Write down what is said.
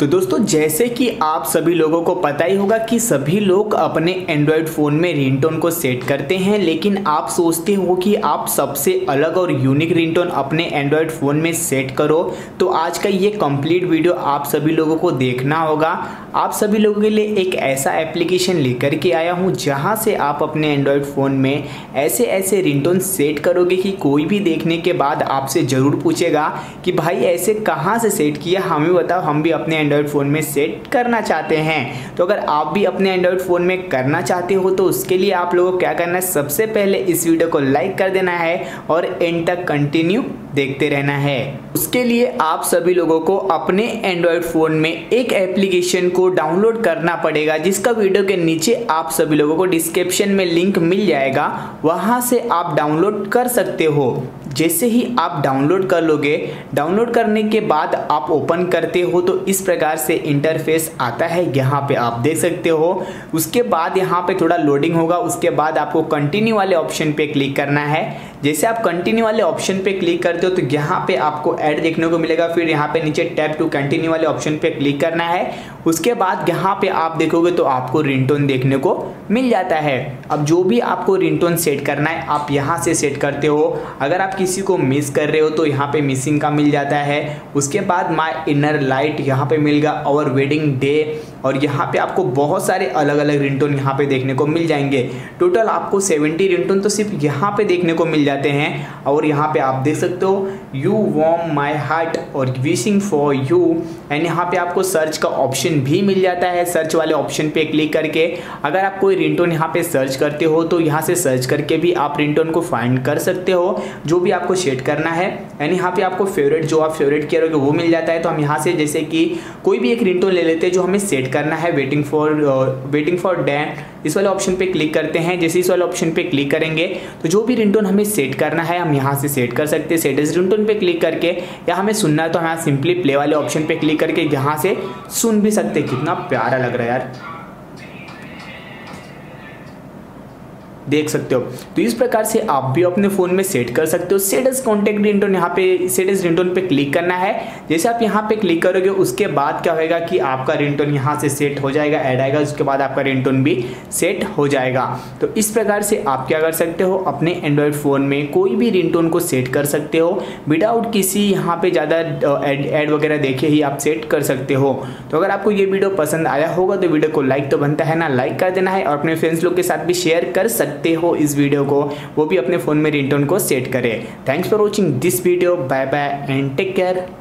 तो दोस्तों जैसे कि आप सभी लोगों को पता ही होगा कि सभी लोग अपने एंड्रॉयड फ़ोन में रिंगटोन को सेट करते हैं, लेकिन आप सोचते हो कि आप सबसे अलग और यूनिक रिंगटोन अपने एंड्रॉयड फ़ोन में सेट करो। तो आज का ये कंप्लीट वीडियो आप सभी लोगों को देखना होगा। आप सभी लोगों के लिए एक ऐसा एप्लीकेशन लेकर के आया हूँ जहाँ से आप अपने एंड्रॉयड फ़ोन में ऐसे ऐसे रिंगटोन सेट करोगे कि कोई भी देखने के बाद आपसे ज़रूर पूछेगा कि भाई ऐसे कहाँ से सेट किया, हमें बताओ, हम भी अपने एंड्रॉयड फ़ोन में सेट करना चाहते हैं। तो अगर आप भी अपने एंड्रॉयड फ़ोन में करना चाहते हो तो उसके लिए आप लोगों को क्या करना है, सबसे पहले इस वीडियो को लाइक कर देना है और एंड तक कंटिन्यू देखते रहना है। उसके लिए आप सभी लोगों को अपने एंड्रॉयड फ़ोन में एक एप्लीकेशन को डाउनलोड करना पड़ेगा, जिसका वीडियो के नीचे आप सभी लोगों को डिस्क्रिप्शन में लिंक मिल जाएगा, वहां से आप डाउनलोड कर सकते हो। जैसे ही आप डाउनलोड कर लोगे, डाउनलोड करने के बाद आप ओपन करते हो तो इस प्रकार से इंटरफेस आता है, यहाँ पे आप देख सकते हो। उसके बाद यहाँ पे थोड़ा लोडिंग होगा, उसके बाद आपको कंटिन्यू वाले ऑप्शन पे क्लिक करना है। जैसे आप कंटिन्यू वाले ऑप्शन पे क्लिक करते हो तो यहाँ पे आपको ऐड देखने को मिलेगा, फिर यहाँ पे नीचे टैप टू कंटिन्यू वाले ऑप्शन पे क्लिक करना है। उसके बाद यहाँ पे आप देखोगे तो आपको रिंगटोन देखने को मिल जाता है। अब जो भी आपको रिंगटोन सेट करना है आप यहाँ से सेट करते हो। अगर आप किसी को मिस कर रहे हो तो यहाँ पे मिसिंग का मिल जाता है। उसके बाद माय इनर लाइट यहाँ पे मिलेगा, और वेडिंग डे, और यहाँ पे आपको बहुत सारे अलग अलग रिंगटोन यहाँ पे देखने को मिल जाएंगे। टोटल आपको 70 रिंगटोन तो सिर्फ यहाँ पे देखने को मिल जाते हैं। और यहाँ पे आप देख सकते हो यू वार्म माई हार्ट और विशिंग फॉर यू, एंड यहाँ पे आपको सर्च का ऑप्शन भी मिल जाता है। सर्च वाले ऑप्शन पे क्लिक करके अगर आप कोई रिंगटोन यहाँ पे सर्च करते हो तो यहाँ से सर्च करके भी आप रिंगटोन को फाइंड कर सकते हो जो भी आपको सेट करना है। एंड यहाँ पे आपको फेवरेट, जो आप फेवरेट किया रहोगे वो मिल जाता है। तो हम यहाँ से जैसे कि कोई भी एक रिंगटोन ले लेते हैं जो हमें सेट करना है, वेटिंग फॉर डैन, इस वाले ऑप्शन पे क्लिक करते हैं। जैसे इस वाले ऑप्शन पे क्लिक करेंगे तो जो भी रिंगटोन हमें सेट करना है हम यहाँ से सेट कर सकते हैं। सेट एज रिंगटोन पे क्लिक करके, या हमें सुनना है तो हम सिंपली प्ले वाले ऑप्शन पे क्लिक करके यहाँ से सुन भी सकते हैं। कितना प्यारा लग रहा है यार, देख सकते हो। तो इस प्रकार से आप भी अपने फ़ोन में सेट कर सकते हो। सेट एज कॉन्टैक्ट रिंगटोन, यहाँ पे सेट एज रिंगटोन पे क्लिक करना है। जैसे आप यहाँ पे क्लिक करोगे उसके बाद क्या होगा कि आपका रिंगटोन यहाँ से सेट हो जाएगा, ऐड आएगा, उसके बाद आपका रिंगटोन भी सेट हो जाएगा। तो इस प्रकार से आप क्या कर सकते हो, अपने एंड्रॉयड फ़ोन में कोई भी रिंगटोन को सेट कर सकते हो विदाउट किसी यहाँ पे ज़्यादा ऐड वगैरह देखे ही आप सेट कर सकते हो। तो अगर आपको ये वीडियो पसंद आया होगा तो वीडियो को लाइक तो बनता है ना, लाइक कर देना है, और अपने फ्रेंड्स लोग के साथ भी शेयर कर सकते हो इस वीडियो को, वो भी अपने फोन में रिंगटोन को सेट करें। Thanks for watching this video, bye bye and take care.